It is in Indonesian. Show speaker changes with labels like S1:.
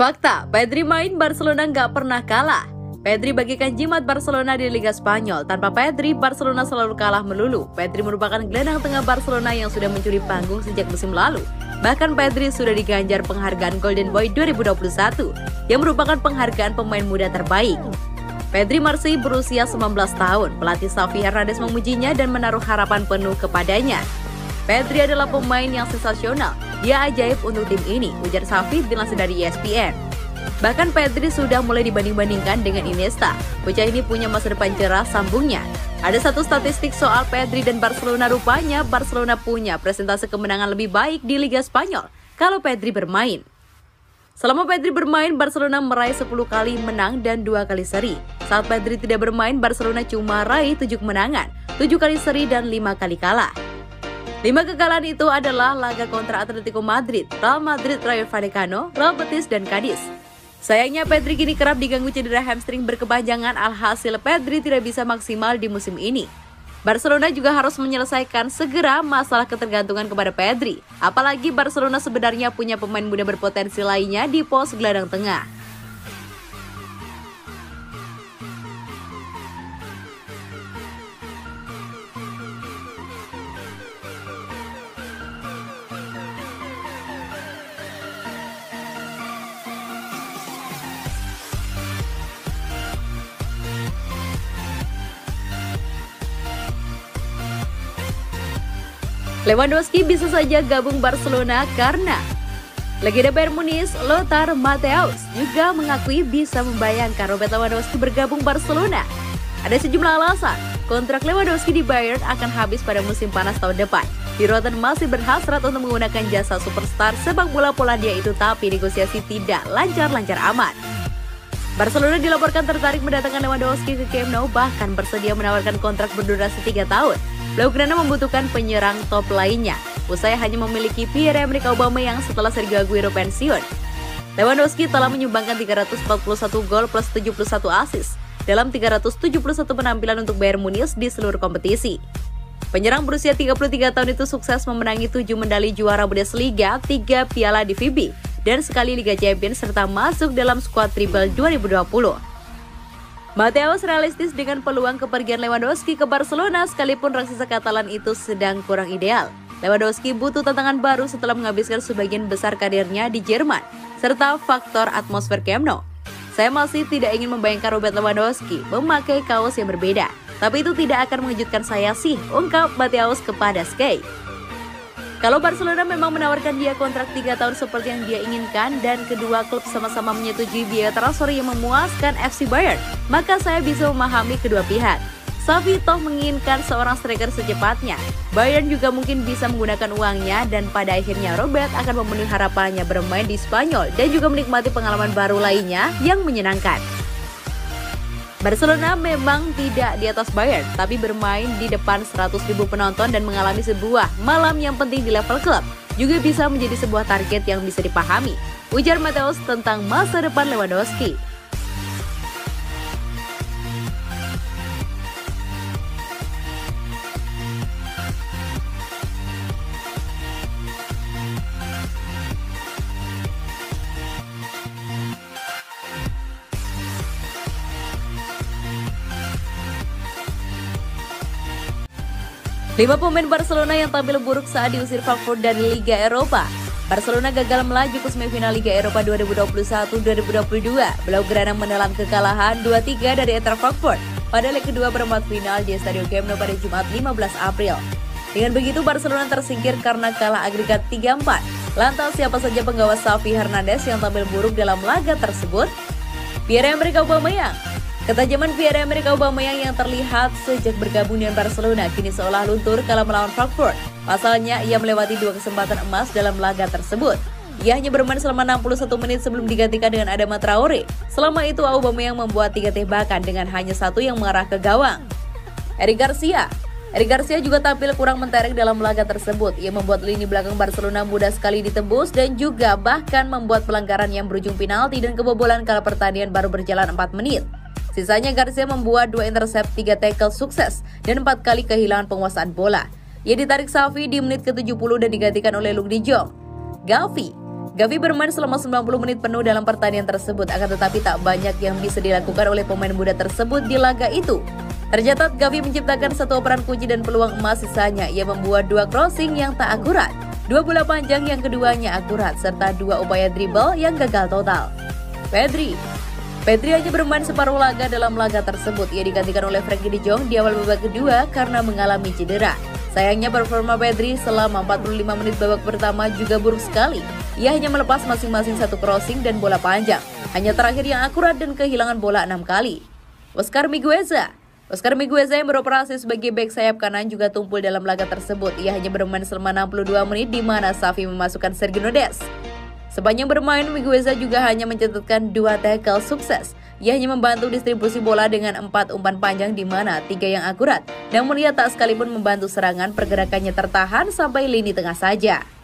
S1: Fakta, Pedri main Barcelona nggak pernah kalah. Pedri bagikan jimat Barcelona di Liga Spanyol. Tanpa Pedri, Barcelona selalu kalah melulu. Pedri merupakan gelandang tengah Barcelona yang sudah mencuri panggung sejak musim lalu. Bahkan Pedri sudah diganjar penghargaan Golden Boy 2021, yang merupakan penghargaan pemain muda terbaik. Pedri masih berusia 19 tahun. Pelatih Xavi Hernandez memujinya dan menaruh harapan penuh kepadanya. Pedri adalah pemain yang sensasional. Dia ajaib untuk tim ini, ujar Xavi dilansir dari ESPN. Bahkan Pedri sudah mulai dibanding-bandingkan dengan Iniesta. Bocah ini punya masa depan cerah, sambungnya. Ada satu statistik soal Pedri dan Barcelona, rupanya Barcelona punya presentase kemenangan lebih baik di Liga Spanyol kalau Pedri bermain. Selama Pedri bermain, Barcelona meraih 10 kali menang dan 2 kali seri. Saat Pedri tidak bermain, Barcelona cuma raih 7 kemenangan, 7 kali seri dan 5 kali kalah. 5 kekalahan itu adalah laga kontra Atletico Madrid, Real Madrid, Rayo Vallecano, Real Betis, dan Cadiz. Sayangnya Pedri kini kerap diganggu cedera hamstring berkepanjangan, alhasil Pedri tidak bisa maksimal di musim ini. Barcelona juga harus menyelesaikan segera masalah ketergantungan kepada Pedri. Apalagi Barcelona sebenarnya punya pemain muda berpotensi lainnya di pos gelandang tengah. Lewandowski bisa saja gabung Barcelona karena legenda Bayern Munich Lothar Matthäus juga mengakui bisa membayangkan Robert Lewandowski bergabung Barcelona. Ada sejumlah alasan. Kontrak Lewandowski di Bayern akan habis pada musim panas tahun depan. Di Rotterdam masih berhasrat untuk menggunakan jasa superstar sepak bola Polandia itu, tapi negosiasi tidak lancar-lancar amat. Barcelona dilaporkan tertarik mendatangkan Lewandowski ke Camp Nou, bahkan bersedia menawarkan kontrak berdurasi 3 tahun. Blaugrana membutuhkan penyerang top lainnya, usai hanya memiliki Pierre-Emerick Aubameyang setelah Sergio Aguero pensiun. Lewandowski telah menyumbangkan 341 gol plus 71 assist dalam 371 penampilan untuk Bayern Munich di seluruh kompetisi. Penyerang berusia 33 tahun itu sukses memenangi 7 medali juara Bundesliga, 3 piala DFB, dan sekali Liga Champions, serta masuk dalam skuad treble 2020. Matthäus realistis dengan peluang kepergian Lewandowski ke Barcelona, sekalipun raksasa Katalan itu sedang kurang ideal. Lewandowski butuh tantangan baru setelah menghabiskan sebagian besar karirnya di Jerman, serta faktor atmosfer Camp Nou. Saya masih tidak ingin membayangkan Robert Lewandowski memakai kaos yang berbeda, tapi itu tidak akan mengejutkan saya sih, ungkap Matthäus kepada Sky. Kalau Barcelona memang menawarkan dia kontrak 3 tahun seperti yang dia inginkan, dan kedua klub sama-sama menyetujui biaya transfer yang memuaskan FC Bayern, maka saya bisa memahami kedua pihak. Xavi toh menginginkan seorang striker secepatnya. Bayern juga mungkin bisa menggunakan uangnya, dan pada akhirnya Robert akan memenuhi harapannya bermain di Spanyol dan juga menikmati pengalaman baru lainnya yang menyenangkan. Barcelona memang tidak di atas Bayern, tapi bermain di depan 100.000 penonton dan mengalami sebuah malam yang penting di level klub juga bisa menjadi sebuah target yang bisa dipahami, ujar Matthäus tentang masa depan Lewandowski. Lima pemain Barcelona yang tampil buruk saat diusir Frankfurt dari Liga Eropa. Barcelona gagal melaju ke semifinal Liga Eropa 2021-2022. Blaugrana menelan kekalahan 2-3 dari Eintracht Frankfurt pada leg kedua perempat final di Stadion Camp Nou pada Jumat 15 April. Dengan begitu Barcelona tersingkir karena kalah agregat 3-4. Lantas siapa saja penggawa Xavi Hernandez yang tampil buruk dalam laga tersebut? Pierre-Emerick Aubameyang. Ketajaman Pierre-Emerick Aubameyang yang terlihat sejak bergabung dengan Barcelona kini seolah luntur kala melawan Frankfurt. Pasalnya, ia melewati 2 kesempatan emas dalam laga tersebut. Ia hanya bermain selama 61 menit sebelum digantikan dengan Adama Traore. Selama itu, Aubameyang membuat 3 tembakan dengan hanya 1 yang mengarah ke gawang. Eric Garcia juga tampil kurang mentereng dalam laga tersebut. Ia membuat lini belakang Barcelona mudah sekali ditembus dan juga bahkan membuat pelanggaran yang berujung penalti dan kebobolan kala pertandingan baru berjalan 4 menit. Sisanya Garcia membuat 2 intercept, 3 tackle sukses, dan 4 kali kehilangan penguasaan bola. Ia ditarik Xavi di menit ke-70 dan digantikan oleh Luuk de Jong. Gavi bermain selama 90 menit penuh dalam pertandingan tersebut, akan tetapi tak banyak yang bisa dilakukan oleh pemain muda tersebut di laga itu. Tercatat Gavi menciptakan satu operan kunci dan peluang emas, sisanya ia membuat 2 crossing yang tak akurat, 2 bola panjang yang keduanya akurat, serta 2 upaya dribble yang gagal total. Pedri hanya bermain separuh laga dalam laga tersebut. Ia digantikan oleh Frenkie de Jong di awal babak kedua karena mengalami cedera. Sayangnya performa Pedri selama 45 menit babak pertama juga buruk sekali. Ia hanya melepas masing-masing 1 crossing dan bola panjang, hanya terakhir yang akurat dan kehilangan bola 6 kali. Oscar Migueza yang beroperasi sebagai bek sayap kanan juga tumpul dalam laga tersebut. Ia hanya bermain selama 62 menit di mana Xavi memasukkan Sergio Dest. Sepanjang bermain, Migueza juga hanya mencatatkan 2 tackle sukses. Ia hanya membantu distribusi bola dengan 4 umpan panjang di mana 3 yang akurat. Namun ia tak sekalipun membantu serangan, pergerakannya tertahan sampai lini tengah saja.